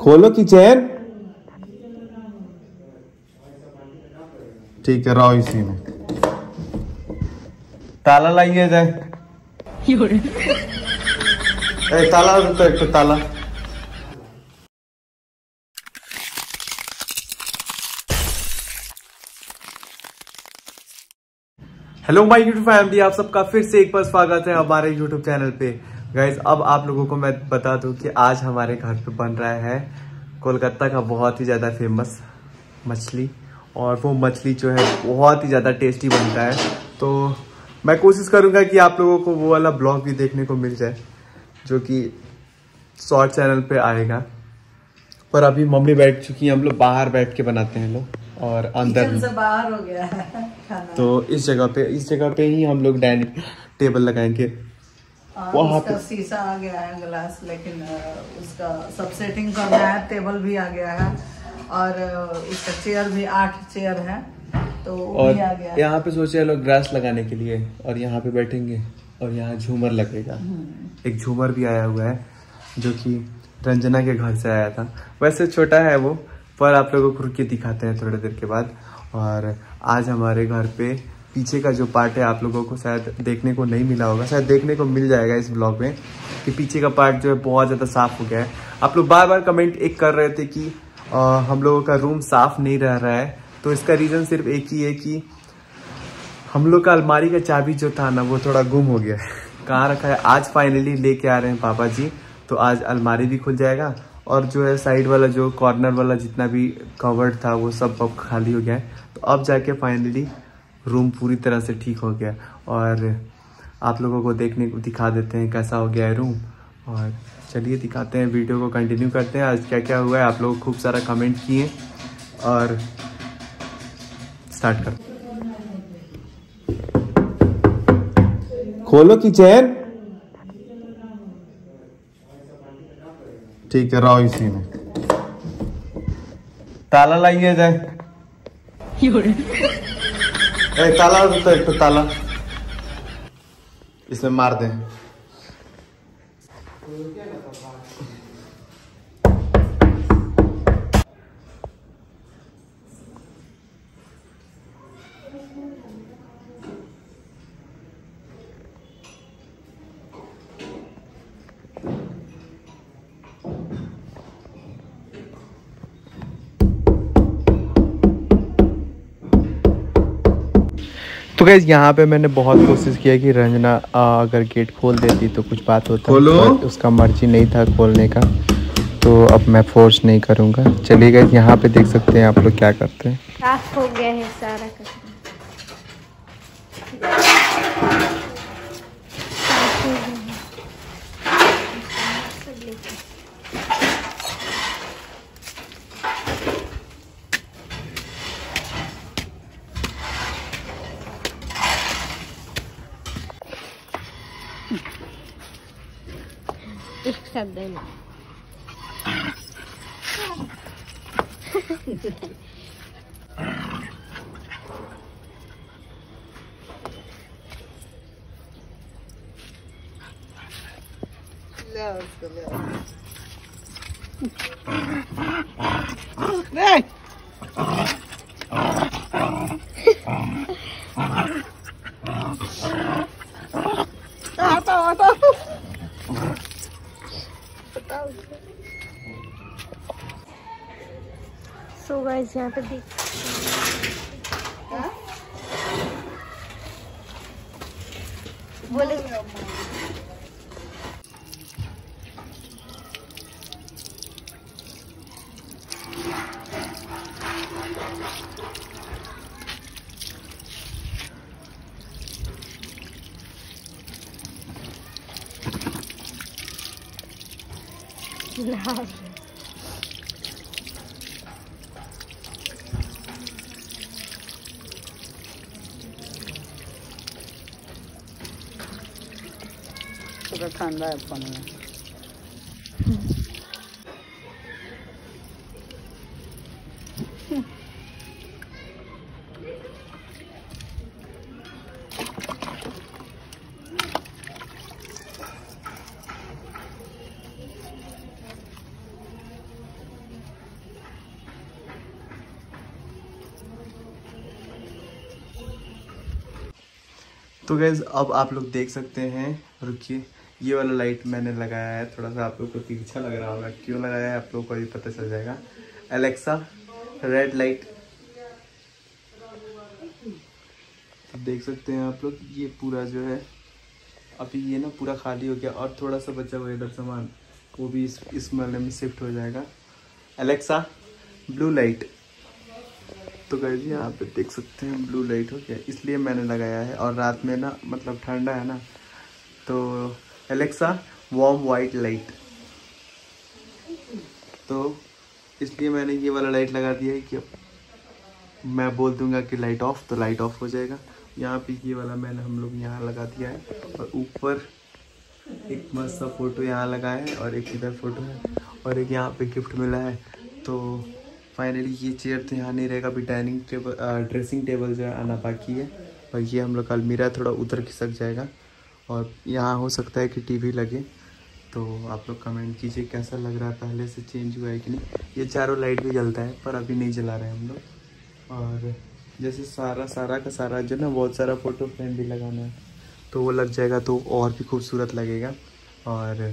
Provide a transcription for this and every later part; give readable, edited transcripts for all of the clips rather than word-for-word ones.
खोलो किचन। ठीक है, रहो इसी में। ताला लाइए जाए। ताला तो एक तो ताला। हेलो माय यूट्यूब फैमिली, आप सबका फिर से एक बार स्वागत है हमारे यूट्यूब चैनल पे। गाइज, अब आप लोगों को मैं बता दूं कि आज हमारे घर पे बन रहा है कोलकाता का बहुत ही ज़्यादा फेमस मछली, और वो मछली जो है बहुत ही ज़्यादा टेस्टी बनता है। तो मैं कोशिश करूंगा कि आप लोगों को वो वाला ब्लॉग भी देखने को मिल जाए जो कि शॉर्ट चैनल पे आएगा। पर अभी मम्मी बैठ चुकी है, हम लोग बाहर बैठ के बनाते हैं लोग, और अंदर से बाहर हो गया है खाना। तो इस जगह पे ही हम लोग डाइनिंग टेबल लगाएंगे। वहाँ पे शीशा आ गया है ग्लास, लेकिन उसका सब सेटिंग करना है। टेबल भी आ गया है और उसका चेयर भी 8 चेयर है, तो वो भी आ गया है। यहाँ पे सोचे लोग ग्रास लगाने के लिए, और यहाँ पे बैठेंगे और यहाँ झूमर लगेगा। एक झूमर भी आया हुआ है जो कि रंजना के घर से आया था। वैसे छोटा है वो, पर आप लोगों को रुक के दिखाते हैं थोड़ी देर के बाद। और आज हमारे घर पे पीछे का जो पार्ट है, आप लोगों को शायद देखने को नहीं मिला होगा, शायद देखने को मिल जाएगा इस ब्लॉग में, कि पीछे का पार्ट जो है बहुत ज़्यादा साफ हो गया है। आप लोग बार बार कमेंट एक कर रहे थे कि हम लोगों का रूम साफ नहीं रह रहा है। तो इसका रीज़न सिर्फ एक ही है कि हम लोग का अलमारी का चाबी जो था ना, वो थोड़ा गुम हो गया है। कहाँ रखा है, आज फाइनली लेके आ रहे हैं पापा जी। तो आज अलमारी भी खुल जाएगा, और जो है साइड वाला जो कॉर्नर वाला जितना भी कवर्ड था वो सब अब खाली हो गया है। तो अब जाके फाइनली रूम पूरी तरह से ठीक हो गया, और आप लोगों को दिखा देते हैं कैसा हो गया है रूम। और चलिए दिखाते हैं, वीडियो को कंटिन्यू करते हैं। आज क्या क्या हुआ है, आप लोग खूब सारा कमेंट किए, और स्टार्ट करते हैं। खोलो किचन। ठीक है, रहो इसी में। ताला लाइए जाए। ताला तो एक तो ताला इसमें मार दें। तो गाइस, यहाँ पे मैंने बहुत कोशिश किया कि रंजना अगर गेट खोल देती तो कुछ बात होता, पर उसका मर्जी नहीं था खोलने का। तो अब मैं फोर्स नहीं करूँगा। चलिए गाइस, यहाँ पे देख सकते हैं आप लोग क्या करते हैं। साफ हो गया है सारा कचरा। एक शब्द है ना। सो गाइस, यहाँ पे देख बोले ठंडा है पानी में। तो गाइस अब आप लोग देख सकते हैं, रुकिए, ये वाला लाइट मैंने लगाया है, थोड़ा सा आप लोग को तिरछा लग रहा होगा, क्यों लगाया है आप लोग को अभी पता चल जाएगा। एलेक्सा रेड लाइट, तो देख सकते हैं आप लोग, ये पूरा जो है अभी ये ना पूरा खाली हो गया और थोड़ा सा बचा हुआ इधर सामान, वो भी इस वाले में शिफ्ट हो जाएगा। एलेक्सा ब्लू लाइट, तो गाइस यहाँ पे देख सकते हैं ब्लू लाइट हो गया, इसलिए मैंने लगाया है। और रात में ना मतलब ठंडा है ना, तो एलेक्सा वार्म वाइट लाइट, तो इसलिए मैंने ये वाला लाइट लगा दिया है कि मैं बोल दूंगा कि लाइट ऑफ, तो लाइट ऑफ हो जाएगा। यहाँ पे ये वाला मैंने हम लोग यहाँ लगा दिया है, और ऊपर एक मस्त सा फोटो यहाँ लगा है, और एक इधर फोटो है, और एक यहाँ पे गिफ्ट मिला है। तो फाइनली ये चेयर तो यहाँ नहीं रहेगा, अभी डाइनिंग टेबल ड्रेसिंग टेबल जो है आना बाकी है, और ये हम लोग का अलमीरा थोड़ा उधर खिसक जाएगा, और यहाँ हो सकता है कि टीवी लगे। तो आप लोग कमेंट कीजिए कैसा लग रहा है, पहले से चेंज हुआ है कि नहीं। ये चारों लाइट भी जलता है पर अभी नहीं जला रहे हैं हम लोग। और जैसे सारा का सारा जो ना बहुत सारा फोटो फ्रेम भी लगाना है, तो वो लग जाएगा तो और भी खूबसूरत लगेगा। और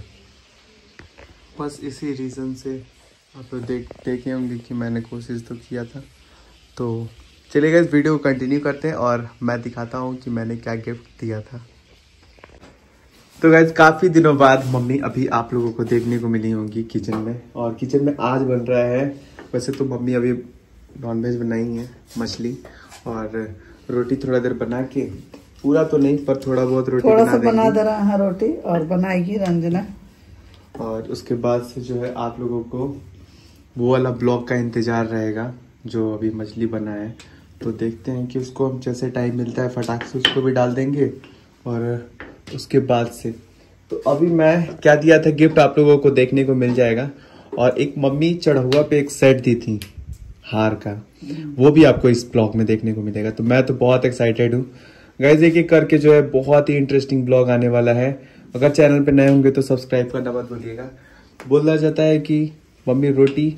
बस इसी रीज़न से आप लोग देखे होंगे कि मैंने कोशिश तो किया था। तो चलिएगा इस वीडियो को कंटिन्यू करते हैं और मैं दिखाता हूँ कि मैंने क्या गिफ्ट दिया था। तो गाइस काफ़ी दिनों बाद मम्मी अभी आप लोगों को देखने को मिली होंगी किचन में, और किचन में आज बन रहा है, वैसे तो मम्मी अभी नॉनवेज बनाई है, मछली और रोटी थोड़ा देर बना के, पूरा तो नहीं पर थोड़ा बहुत रोटी थोड़ा सा बना दे रहा है रोटी, और बनाएगी रंजना। और उसके बाद से जो है आप लोगों को वो वाला ब्लॉग का इंतजार रहेगा जो अभी मछली बना है। तो देखते हैं कि उसको हम जैसे टाइम मिलता है फटाक से उसको भी डाल देंगे। और उसके बाद से तो अभी मैं क्या दिया था गिफ्ट आप लोगों को देखने को मिल जाएगा। और एक मम्मी चढ़हुआ पे एक सेट दी थी हार का, वो भी आपको इस ब्लॉग में देखने को मिलेगा। तो मैं तो बहुत एक्साइटेड हूँ गाइस, एक करके जो है बहुत ही इंटरेस्टिंग ब्लॉग आने वाला है। अगर चैनल पे नए होंगे तो सब्सक्राइब करना मत भूलिएगा। बोला जाता है कि मम्मी रोटी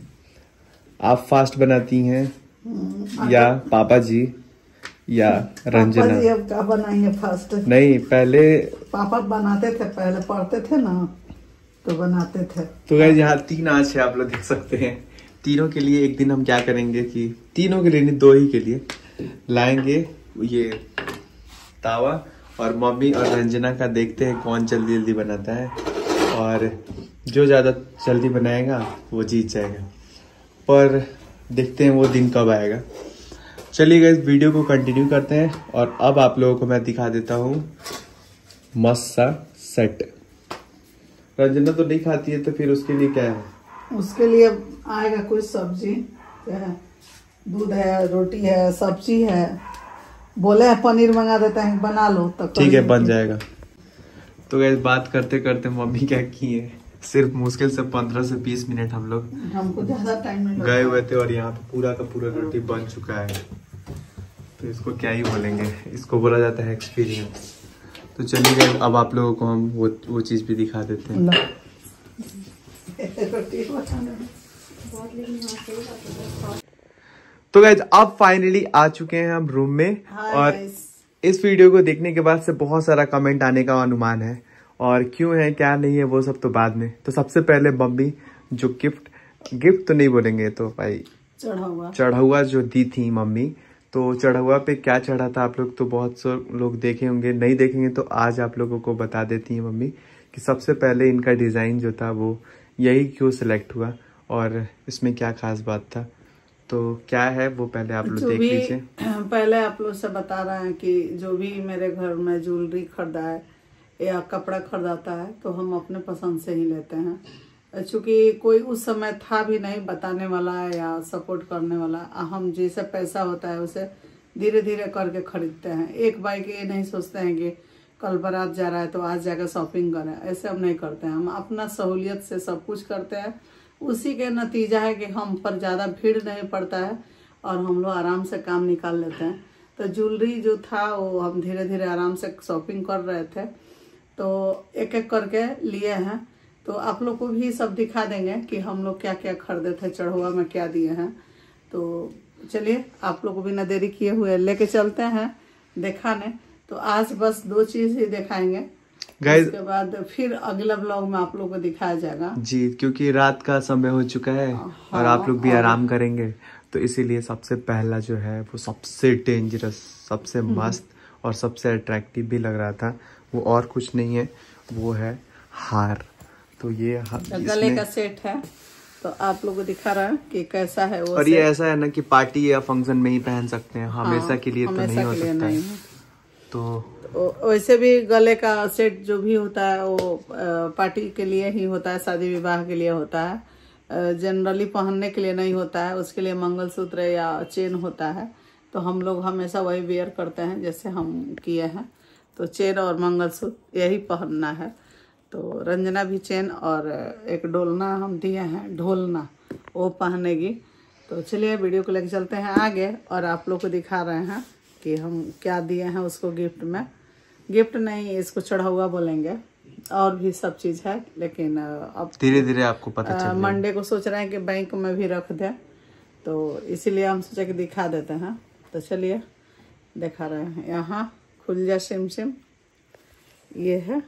आप फास्ट बनाती हैं या पापा जी या रंजना? पापा जी अब क्या बनाएंगे फास्ट? नहीं, पहले पापा बनाते थे, पहले पढ़ते थे ना तो बनाते थे। तो गाइस यहाँ 3 आंच है, आप लोग देख सकते हैं। तीनों के लिए एक दिन हम क्या करेंगे कि तीनों के लिए नहीं 2 ही के लिए लाएंगे ये तावा, और मम्मी और रंजना का देखते हैं कौन जल्दी जल्दी बनाता है, और जो ज्यादा जल्दी बनाएगा वो जीत जाएगा। पर देखते हैं वो दिन कब आएगा। चलिए गाइस वीडियो को कंटिन्यू करते हैं, और अब आप लोगों को मैं दिखा देता हूँ मस्त सा सेट। रंजना तो नहीं खाती है, तो फिर उसके लिए क्या है? उसके लिए आएगा कुछ सब्जी, दूध है, रोटी है, सब्जी है, बोले हैं पनीर मंगा देते हैं, बना लो तो ठीक है, बन जाएगा। तो गाइस बात करते करते मम्मी क्या की है, सिर्फ मुश्किल से 15 से 20 मिनट हमको ज्यादा टाइम नहीं गए हुए थे, और यहाँ पे पूरा का पूरा रोटी बन चुका है। तो इसको क्या ही बोलेंगे, इसको बोला जाता है एक्सपीरियंस। तो चलिए अब आप लोगों को हम वो चीज भी दिखा देते हैं। तो गाइस अब फाइनली आ चुके हैं हम रूम में, और इस वीडियो को देखने के बाद से बहुत सारा कमेंट आने का अनुमान है, और क्यों है क्या नहीं है वो सब तो बाद में। तो सबसे पहले मम्मी जो गिफ्ट तो नहीं बोलेंगे, तो भाई चढ़हुआ जो दी थी मम्मी, तो चढ़हुआ पे क्या चढ़ा था आप लोग तो बहुत से लोग देखे होंगे, नहीं देखेंगे तो आज आप लोगों को बता देती है मम्मी कि सबसे पहले इनका डिजाइन जो था वो यही क्यों सिलेक्ट हुआ, और इसमें क्या खास बात था। तो क्या है वो पहले आप लोग देख लीजिए। पहले आप लोग से बता रहे हैं कि जो भी मेरे घर में ज्वेलरी खरीदा है या कपड़ा खरीदाता है तो हम अपने पसंद से ही लेते हैं, चूंकि कोई उस समय था भी नहीं बताने वाला या सपोर्ट करने वाला। हम जैसे पैसा होता है उसे धीरे धीरे करके खरीदते हैं। एक बाइक ये नहीं सोचते हैं कि कल बारात जा रहा है तो आज जाकर शॉपिंग करें, ऐसे हम नहीं करते हैं। हम अपना सहूलियत से सब कुछ करते हैं, उसी के नतीजा है कि हम पर ज़्यादा भीड़ नहीं पड़ता है और हम लोग आराम से काम निकाल लेते हैं। तो ज्वेलरी जो था वो हम धीरे धीरे आराम से शॉपिंग कर रहे थे, तो एक एक करके लिए हैं। तो आप लोग को भी सब दिखा देंगे कि हम लोग क्या क्या खरीदे थे, चढ़हुआ में क्या दिए हैं। तो चलिए आप लोग को बिना देरी किए हुए लेके चलते हैं दिखाने। तो आज बस 2 चीज ही दिखाएंगे गाइस। उसके बाद फिर अगला ब्लॉग में आप लोग को दिखाया जाएगा जी, क्योंकि रात का समय हो चुका है और आप लोग भी आराम करेंगे, तो इसीलिए सबसे पहला जो है वो सबसे डेंजरस, सबसे मस्त और सबसे अट्रैक्टिव भी लग रहा था, वो और कुछ नहीं है, वो है हार। तो ये गले का सेट है, तो आप लोग को दिखा रहा है कि कैसा है वो। और ये ऐसा है ना कि पार्टी या फंक्शन में ही पहन सकते हैं, हमेशा के लिए तो नहीं हो सकता है। तो वैसे भी गले का सेट जो भी होता है वो पार्टी के लिए ही होता है, शादी विवाह के लिए होता है, जनरली पहनने के लिए नहीं होता है। उसके लिए मंगलसूत्र या चेन होता है, तो हम लोग हमेशा वही वेयर करते हैं जैसे हम किए हैं। तो चेन और मंगलसूत्र यही पहनना है। तो रंजना भी चेन और एक डोलना हम दिए हैं, ढोलना, वो पहनेगी। तो चलिए वीडियो को लेकर चलते हैं आगे और आप लोग को दिखा रहे हैं कि हम क्या दिए हैं उसको गिफ्ट में। गिफ्ट नहीं, इसको चढ़ावा बोलेंगे, और भी सब चीज है, लेकिन अब धीरे धीरे आपको पता चल मंडे को सोच रहे हैं कि बैंक में भी रख दे, तो इसीलिए हम सोचे कि दिखा देते हैं। तो चलिए दिखा रहे हैं। यहाँ खुल जा सिम सिम, ये है।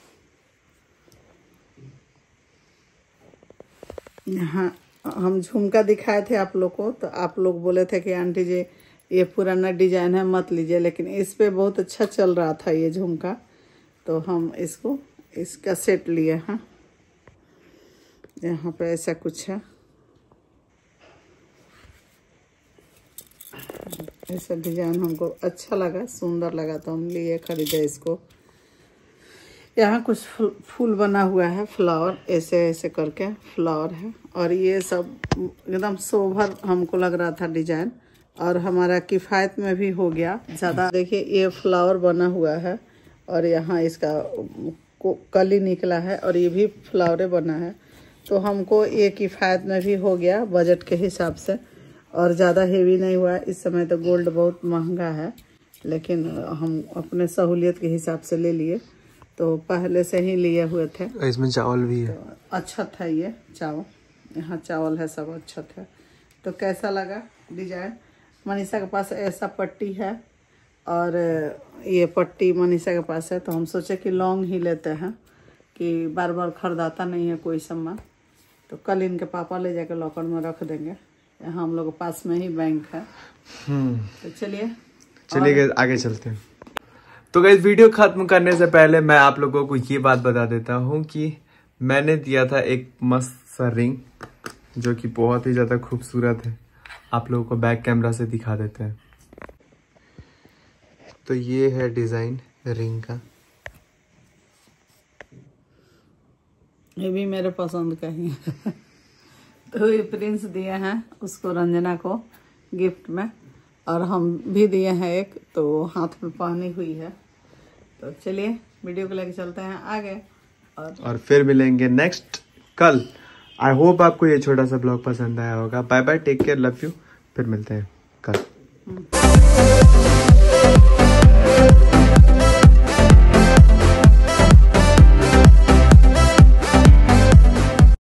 यहाँ हम झुमका दिखाए थे आप लोग को, तो आप लोग बोले थे कि आंटी जी ये पुराना डिजाइन है मत लीजिए, लेकिन इस पे बहुत अच्छा चल रहा था ये झुमका, तो हम इसका सेट लिए हैं। यहाँ पे ऐसा कुछ है, ऐसा डिजाइन हमको अच्छा लगा, सुंदर लगा, तो हम लिए, खरीदे इसको। यहाँ कुछ फूल बना हुआ है, फ्लावर, ऐसे ऐसे करके फ्लावर है, और ये सब एकदम सोभर हमको लग रहा था डिजाइन, और हमारा किफ़ायत में भी हो गया ज़्यादा। देखिए ये फ्लावर बना हुआ है, और यहाँ इसका कली निकला है, और ये भी फ्लावरे बना है, तो हमको ये किफ़ायत में भी हो गया बजट के हिसाब से, और ज़्यादा हेवी नहीं हुआ। इस समय तो गोल्ड बहुत महंगा है, लेकिन हम अपने सहूलियत के हिसाब से ले लिए, तो पहले से ही लिए हुए थे। इसमें चावल भी है, तो अच्छा था ये चावल, यहाँ चावल है, सब अच्छा था। तो कैसा लगा डिजाइन? मनीषा के पास ऐसा पट्टी है, और ये पट्टी मनीषा के पास है, तो हम सोचे कि लॉन्ग ही लेते हैं, कि बार बार खरीदाता नहीं है कोई सामान। तो कल इनके पापा ले जाकर लॉकर में रख देंगे, यहाँ हम लोग के पास में ही बैंक है। तो चलिए आगे चलते हैं। तो गाइस, वीडियो खत्म करने से पहले मैं आप लोगों को ये बात बता देता हूँ कि मैंने दिया था एक मस्त सा रिंग, जो कि बहुत ही ज्यादा खूबसूरत है। आप लोगों को बैक कैमरा से दिखा देते हैं। तो ये है डिजाइन रिंग का, ये भी मेरे पसंद का ही है। तो ये प्रिंस दिए हैं उसको, रंजना को गिफ्ट में, और हम भी दिए हैं एक, तो हाथ में पहनी हुई है। तो चलिए वीडियो को लेकर चलते हैं आगे, और फिर मिलेंगे नेक्स्ट कल। आई होप आपको ये छोटा सा ब्लॉग पसंद आया होगा। Bye bye, take care, love you. फिर मिलते हैं कल।